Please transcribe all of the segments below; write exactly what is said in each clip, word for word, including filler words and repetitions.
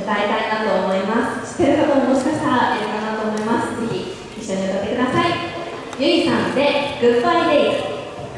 歌いたいなと思います。知ってる方ももしかしたらいるかなと思います。ぜひ一緒に歌ってください。ゆいさんでグッバイデイズ。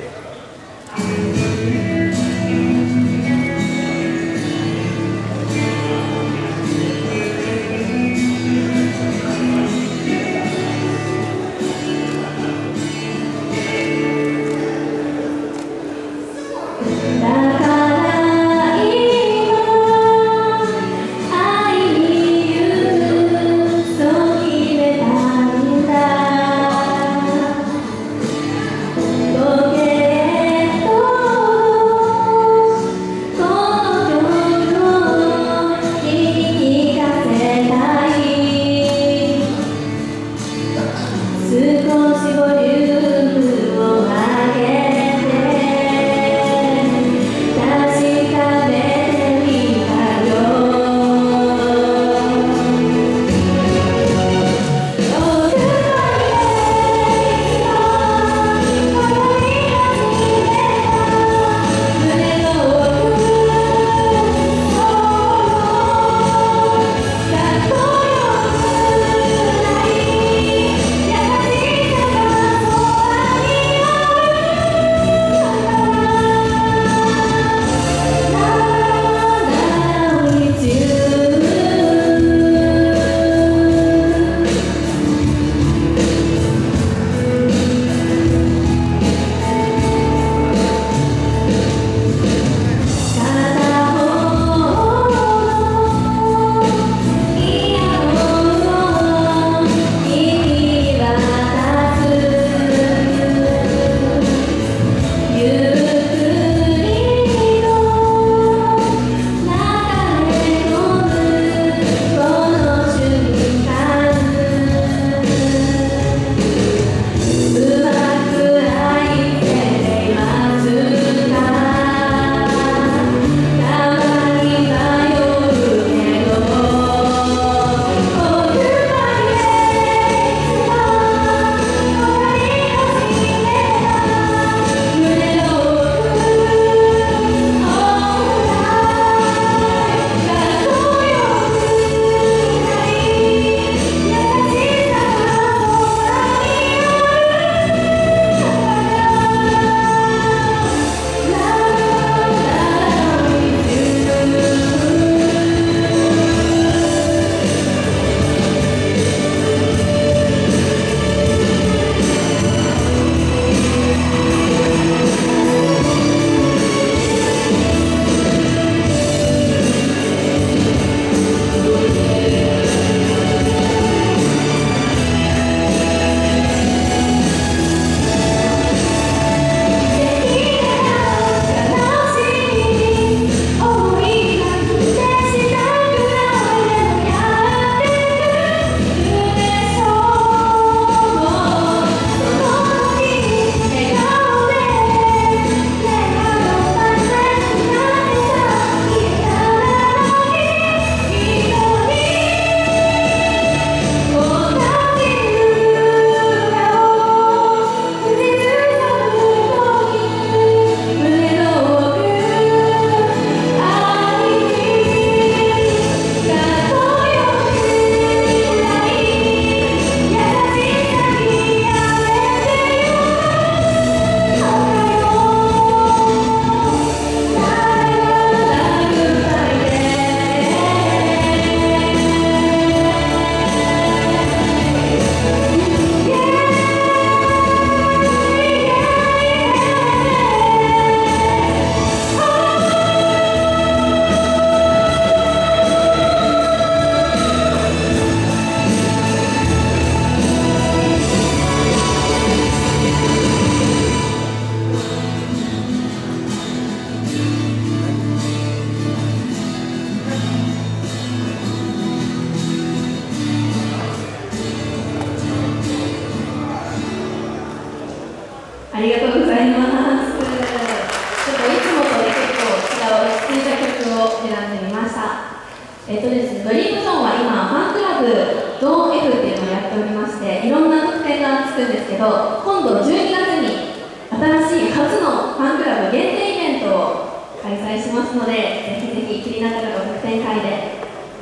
ありがとうございます。ちょっといつもとね、結構違う落ち着いた曲を選んでみました。えっとですね、ドリームゾーンは今、ファンクラブゾーン F っていうのをやっておりまして、いろんな特典がつくんですけど、今度じゅうにがつに新しい初のファンクラブ限定イベントを開催しますので、ぜひぜひ気になった方は特典会で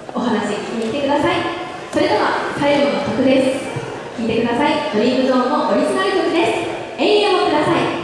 お話聞きに来てください。それでは最後の曲です。聴いてください。ドリームゾーンのオリジナル曲です。永遠をください。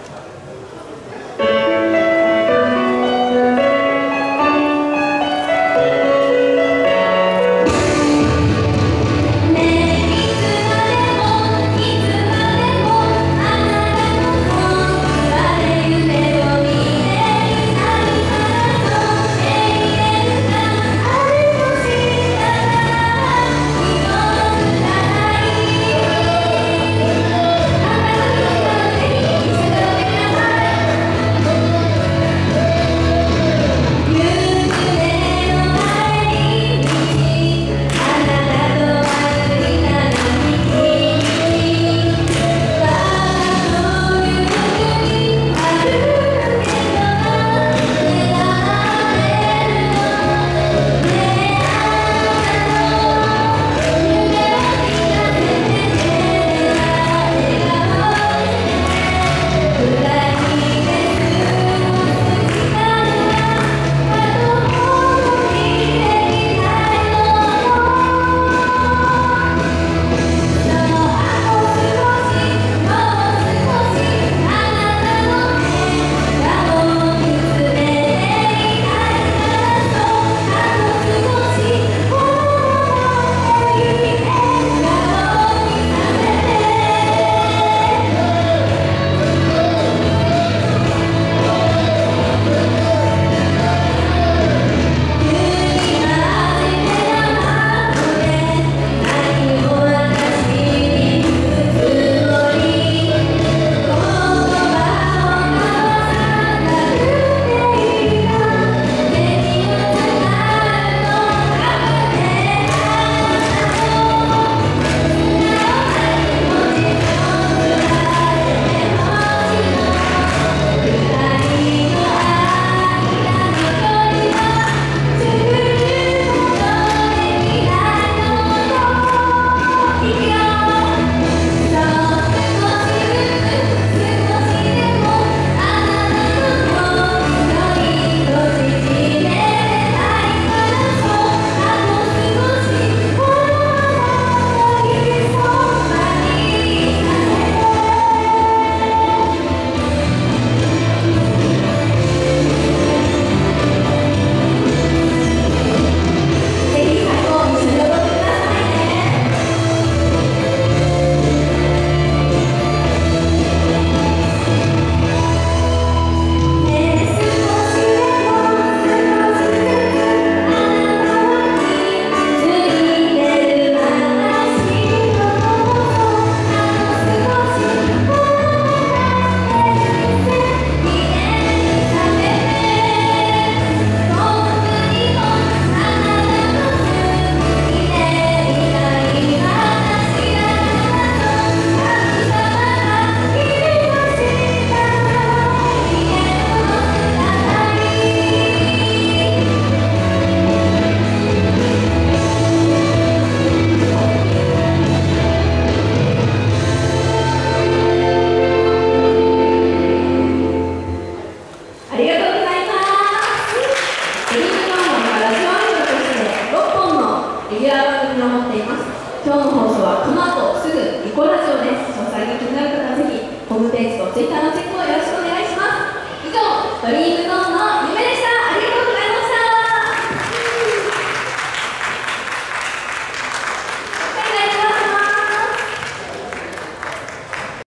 今日の放送はこの後すぐニコラジオです。詳細が気になる方はぜひホームページとツイッターのチェックをよろしくお願いします。以上、ドリームゾーン